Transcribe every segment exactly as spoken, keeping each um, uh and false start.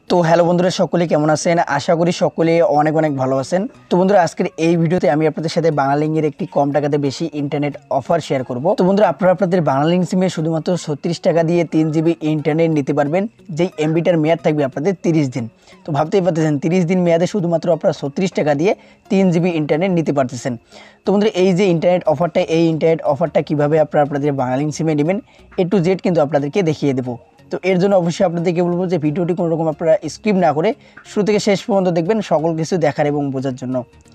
তো হ্যালো বন্ধুরা, সকলে কেমন আছেন? আশা করি সকলে অনেক অনেক ভালো আছেন। তো বন্ধুরা, আজকের এই ভিডিওতে আমি আপনাদের সাথে বাংলালিংকের একটি কম টাকাতে বেশি ইন্টারনেট অফার শেয়ার করব। তো বন্ধুরা, আপনারা আপনাদের বাংলালিংক সিমে শুধুমাত্র ছত্রিশ টাকা দিয়ে তিন জিবি ইন্টারনেট নিতে পারবেন, যেই এমবিটার মেয়াদ থাকবে আপনাদের তিরিশ দিন। তো ভাবতেই পারতেছেন, তিরিশ দিন মেয়াদে শুধুমাত্র আপনারা ছত্রিশ টাকা দিয়ে তিন জিবি ইন্টারনেট নিতে পারতেছেন। তো বন্ধুরা, এই যে ইন্টারনেট অফারটা, এই ইন্টারনেট অফারটা কীভাবে আপনারা আপনাদের বাংলালিংক সিমে নেবেন এ টু জেড কিন্তু আপনাদেরকে দেখিয়ে দেবো। তো এর জন্য অবশ্যই আপনাদেরকে বলবো যে ভিডিওটি কোনো রকম আপনারা স্কিপ না করে শুরু থেকে শেষ পর্যন্ত দেখবেন, সকল কিছু দেখার এবং বোঝার জন্য।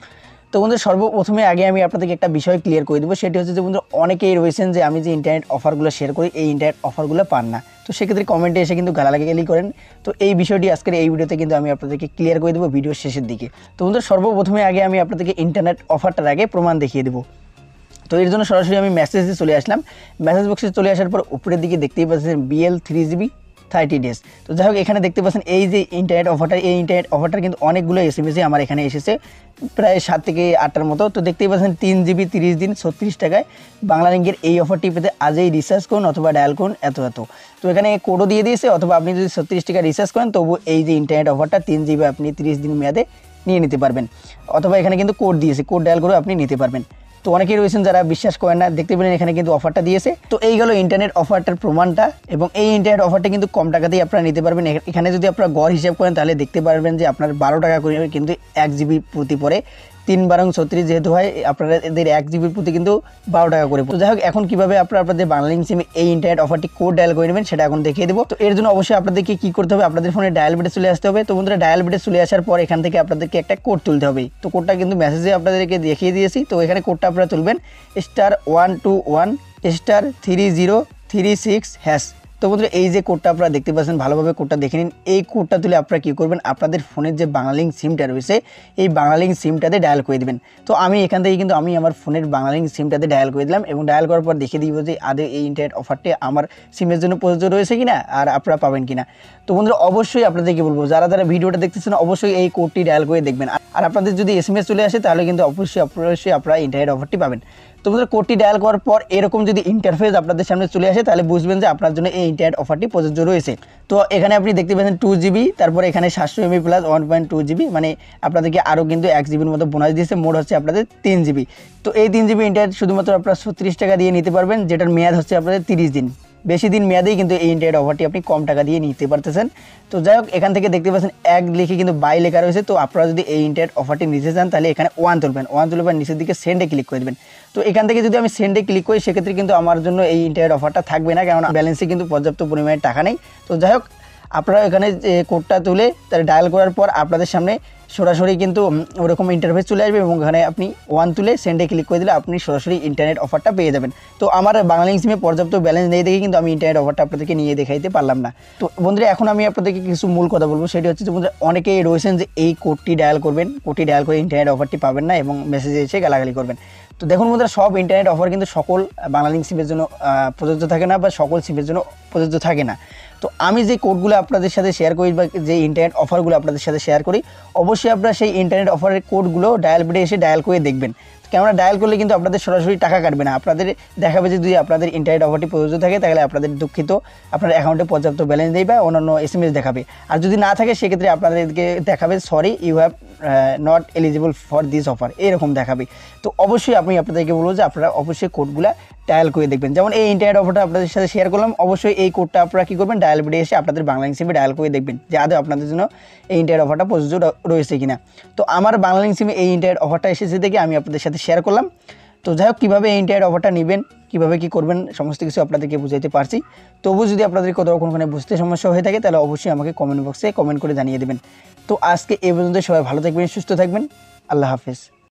তো বন্ধুরা, সর্বপ্রথমে আগে আমি আপনাদেরকে একটা বিষয় ক্লিয়ার করে দেবো, সেটি হচ্ছে যে বন্ধুরা, অনেকেই রয়েছেন যে আমি যে ইন্টারনেট অফারগুলো শেয়ার করি এই ইন্টারনেট অফারগুলো পান না। তো সেক্ষেত্রে কমেন্টে এসে কিন্তু গালাগালি করেন। তো এই বিষয়টি আজকের এই ভিডিওতে কিন্তু আমি আপনাদেরকে ক্লিয়ার করে দেবো ভিডিওর শেষের দিকে। তো বন্ধুরা, সর্বপ্রথমে আগে আমি আপনাদেরকে ইন্টারনেট অফারটার আগে প্রমাণ দেখিয়ে দেবো। তো এর জন্য সরাসরি আমি মেসেজে চলে আসলাম। মেসেজ বক্সে চলে আসার পর উপরের দিকে দেখতেই পাচ্ছেন BL three GB thirty days. তো যাই হোক, এখানে দেখতে পাচ্ছেন এই যে ইন্টারনেট অফারটা, এই ইন্টারনেট অফারটার কিন্তু অনেকগুলো এস এম এসে আমার এখানে এসেছে, প্রায় সাত থেকে আটটার মতো। তো দেখতেই পাচ্ছেন তিন জিবি তিরিশ দিন ছত্রিশ টাকায় বাংলালিংকের এই অফারটি পেতে আজই রিচার্জ করুন অথবা ডায়াল করুন এত এত। তো এখানে কোডও দিয়ে দিয়েছে, অথবা আপনি যদি ছত্রিশ টাকা রিচার্জ করেন তবু এই যে ইন্টারনেট অফারটা তিন জিবি আপনি তিরিশ দিন মেয়াদে নিয়ে নিতে পারবেন, অথবা এখানে কিন্তু কোড দিয়েছে, কোড ডায়াল করে আপনি নিতে পারবেন। তো অনেকেই রয়েছেন যারা বিশ্বাস করেন না, দেখতে পেলেন এখানে কিন্তু অফারটা দিয়েছে। তো এই গেল ইন্টারনেট অফারটার প্রমাণটা, এবং এই ইন্টারনেট অফারটা কিন্তু কম টাকাতেই আপনারা নিতে পারবেন। এখানে যদি আপনারা গড় হিসাব করেন তাহলে দেখতে পারবেন যে আপনার বারো টাকা করে কিন্তু এক জিবি প্রতি পরে, তিন বারং ছত্রিশ যেহেতু হয়, আপনাদের এক জিবির প্রতি কিন্তু বারো টাকা করে। তো যাই হোক, এখন কীভাবে আপনারা আপনাদের বাংলালিংক সিমে এই ইন্টারনেট অফারটি কোড ডায়াল করে নেবেন সেটা এখন দেখিয়ে দেবো। তো এর জন্য অবশ্যই আপনাদেরকে কী করতে হবে, আপনাদের ফোনে ডায়াল বেডে চলে আসতে হবে। তো বন্ধুরা, ডায়াল বেডে চলে আসার পর এখান থেকে আপনাদেরকে একটা কোড তুলতে হবে। তো কোডটা কিন্তু মেসেজে আপনাদেরকে দেখিয়ে দিয়েছি। তো এখানে কোডটা আপনারা তুলবেন star one two one star three zero three six hash. তো বন্ধুরা, এই যে কোডটা আপনারা দেখতে পাচ্ছেন, ভালোভাবে কোডটা দেখে নিন। এই কোডটা তুলে আপনারা কী করবেন, আপনাদের ফোনের যে বাংলালিংক সিমটা রয়েছে এই বাংলালিংক সিমটাতে ডায়াল করে দেবেন। তো আমি এখান থেকে কিন্তু আমি আমার ফোনের বাংলালিংক সিমটাতে ডায়াল করে দিলাম, এবং ডায়াল করার পর দেখিয়ে দিব যে আদৌ এই ইন্টারনেট অফারটি আমার সিমের জন্য প্রযোজ্য রয়েছে কিনা আর আপনারা পাবেন কিনা। তো বন্ধুরা, অবশ্যই আপনাদেরকে বলবো, যারা যারা ভিডিওটা দেখতেছেন অবশ্যই এই কোডটি ডায়াল করে দেখবেন। আর আপনাদের যদি এস এম এস চলে আসে তাহলে কিন্তু অবশ্যই অবশ্যই আপনারা ইন্টারনেট অফারটি পাবেন। তো বন্ধুরা, কোডটি ডায়াল করার পর এরকম যদি ইন্টারফেস আপনাদের সামনে চলে আসে তাহলে বুঝবেন যে আপনার জন্য এই ইন্টারনেট অফারটি প্রযোজ্য রয়েছে। তো এখানে আপনি দেখতে পাচ্ছেন টু জিবি, তারপরে এখানে সাতশো MB plus one point two GB, মানে আপনাদেরকে আরও কিন্তু এক জিবির মতো বোনাস দিয়েছে, মোট হচ্ছে আপনাদের তিন জিবি। তো এই তিন জিবি ইন্টারনেট শুধুমাত্র আপনারা ছত্রিশ টাকা দিয়ে নিতে পারবেন, যেটার মেয়াদ হচ্ছে আপনাদের তিরিশ দিন। বেশি দিন মেয়াদেই কিন্তু এই ইন্টারনেট অফারটি আপনি কম টাকা দিয়ে নিতে পারতেছেন। তো যাই হোক, এখান থেকে দেখতে পাচ্ছেন এক লিখে কিন্তু বাই লেখা রয়েছে। তো আপনারা যদি এই ইন্টারনেট অফারটি নিতে চান তাহলে এখানে ওয়ান তুলবেন, ওয়ান তুলবেন নিচের দিকে সেন্ডে ক্লিক করে দেবেন। তো এখান থেকে যদি আমি সেন্ডে ক্লিক করি সেক্ষেত্রে কিন্তু আমার জন্য এই ইন্টারনেট অফারটা থাকবে না, কারণ ব্যালেন্সে কিন্তু পর্যাপ্ত পরিমাণে টাকা নেই। তো যাই হোক, আপনারা এখানে যে কোডটা তুলে তার ডায়াল করার পর আপনাদের সামনে সরাসরি কিন্তু ওরকম ইন্টারফেস চলে আসবে, এবং ওখানে আপনি ওয়ান তুলে সেন্ডে ক্লিক করে দিলে আপনি সরাসরি ইন্টারনেট অফারটা পেয়ে যাবেন। তো আমার বাংলালিংক সিমে পর্যাপ্ত ব্যালেন্স নেই দেখে কিন্তু আমি ইন্টারনেট অফারটা আপনাদেরকে নিয়ে দেখাইতে পারলাম না। তো বন্ধুরা, এখন আমি আপনাদেরকে কিছু মূল কথা বলবো, সেটি হচ্ছে যে বন্ধুরা, অনেকেই রয়েছেন যে এই কোডটি ডায়াল করবেন, কোডটি ডায়াল করে ইন্টারনেট অফারটি পাবেন না এবং মেসেজে এসে গালাগালি করবেন। তো দেখুন বন্ধুরা, সব ইন্টারনেট অফার কিন্তু সকল বাংলালিংক সিমের জন্য প্রযোজ্য থাকে না, বা সকল সিমের জন্য প্রযোজ্য থাকে না। তো আমি যে কোডগুলো আপনাদের সাথে শেয়ার করি বা যে ইন্টারনেট অফারগুলো আপনাদের সাথে শেয়ার করি, অবশ্যই আপনারা সেই ইন্টারনেট অফারের কোডগুলো ডায়াল বেডে এসে ডায়াল করে দেখবেন। কেননা ডায়াল করলে কিন্তু আপনাদের সরাসরি টাকা কাটবে না, আপনাদের দেখাবে যে যদি আপনাদের ইন্টারনেট অফারটি প্রযোজ্য থাকে তাহলে আপনাদের দুঃখিত আপনার অ্যাকাউন্টে পর্যাপ্ত ব্যালেন্স নেই বা অন্যান্য এস এম এস দেখাবে। আর যদি না থাকে সেক্ষেত্রে আপনাদেরকে দেখাবে sorry you have not eligible for this offer, এরকম দেখাবে। তো অবশ্যই আমি আপনাদেরকে বলবো যে আপনারা অবশ্যই কোডগুলো ডায়াল করে দেখবেন। যেমন এই ইন্টারনেট অফারটা আপনাদের সাথে শেয়ার করলাম, অবশ্যই এই কোডটা আপনারা কী করবেন, ডায়াল বেডে এসে আপনাদের বাংলালিংক সিমে ডায়াল করে দেখবেন যে আদৌ আপনাদের জন্য এই ইন্টারনেট অফারটা প্রযোজ্য রয়েছে কিনা। তো আমার বাংলালিংক সিমে এই ইন্টারনেট অফারটা এসেছে দেখে আমি আপনাদের সাথে শেয়ার করলাম। তো যাই হোক, কীভাবে এই ইন্টারনেট অফারটা নেবেন, কীভাবে কী করবেন সমস্ত কিছু আপনাদেরকে বুঝাইতে পারছি। তবু যদি আপনাদের কোথাও কোনোখানে বুঝতে সমস্যা হয়ে থাকে তাহলে অবশ্যই আমাকে কমেন্ট বক্সে কমেন্ট করে জানিয়ে দেবেন। তো আজকে এই পর্যন্ত, সবাই ভালো থাকবেন, সুস্থ থাকবেন, আল্লাহ হাফেজ।